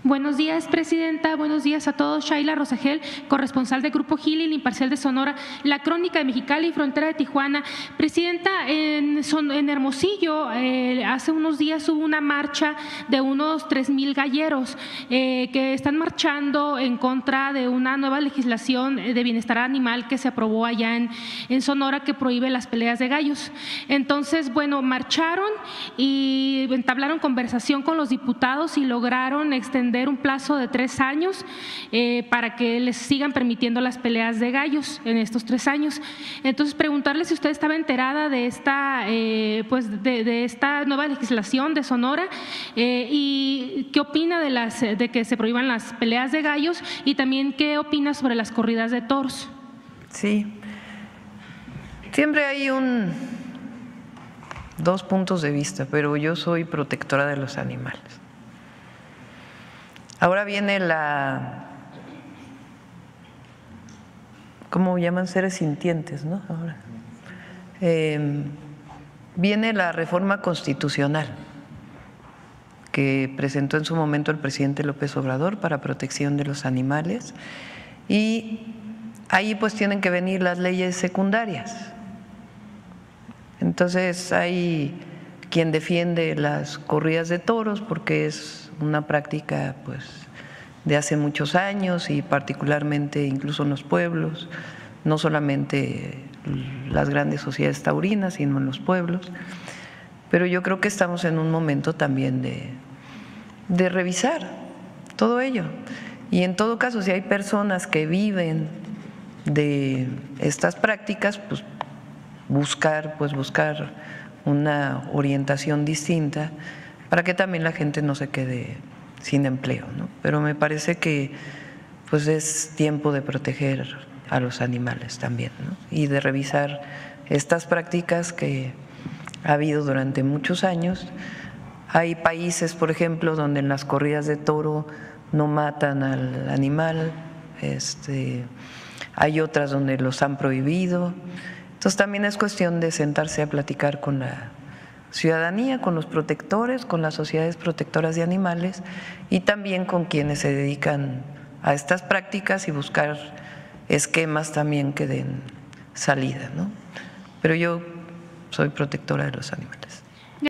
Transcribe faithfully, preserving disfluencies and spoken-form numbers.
Buenos días, Presidenta. Buenos días a todos. Shaila Rosagel, corresponsal del Grupo Gili, el Imparcial de Sonora, La Crónica de Mexicali y Frontera de Tijuana. Presidenta, en, Son, en Hermosillo eh, hace unos días hubo una marcha de unos tres mil galleros eh, que están marchando en contra de una nueva legislación de bienestar animal que se aprobó allá en, en Sonora, que prohíbe las peleas de gallos. Entonces, bueno, marcharon y entablaron conversación con los diputados y lograron extender un plazo de tres años eh, para que les sigan permitiendo las peleas de gallos en estos tres años. Entonces, preguntarle si usted estaba enterada de esta, eh, pues de, de esta nueva legislación de Sonora eh, y qué opina de, las, de que se prohíban las peleas de gallos y también qué opina sobre las corridas de toros. Sí, siempre hay un dos puntos de vista, pero yo soy protectora de los animales. Ahora viene la, ¿cómo llaman? Seres sintientes, ¿no? Ahora eh, viene la reforma constitucional que presentó en su momento el presidente López Obrador para protección de los animales, y ahí pues tienen que venir las leyes secundarias. Entonces hay quien defiende las corridas de toros porque es una práctica pues de hace muchos años y particularmente incluso en los pueblos, no solamente las grandes sociedades taurinas, sino en los pueblos. Pero yo creo que estamos en un momento también de, de revisar todo ello. Y en todo caso, si hay personas que viven de estas prácticas, pues buscar, pues buscar una orientación distinta para que también la gente no se quede sin empleo, ¿no? Pero me parece que pues es tiempo de proteger a los animales también, ¿no? Y de revisar estas prácticas que ha habido durante muchos años. Hay países, por ejemplo, donde en las corridas de toro no matan al animal, este, hay otras donde los han prohibido. Entonces también es cuestión de sentarse a platicar con la ciudadanía, con los protectores, con las sociedades protectoras de animales y también con quienes se dedican a estas prácticas y buscar esquemas también que den salida, ¿no? Pero yo soy protectora de los animales.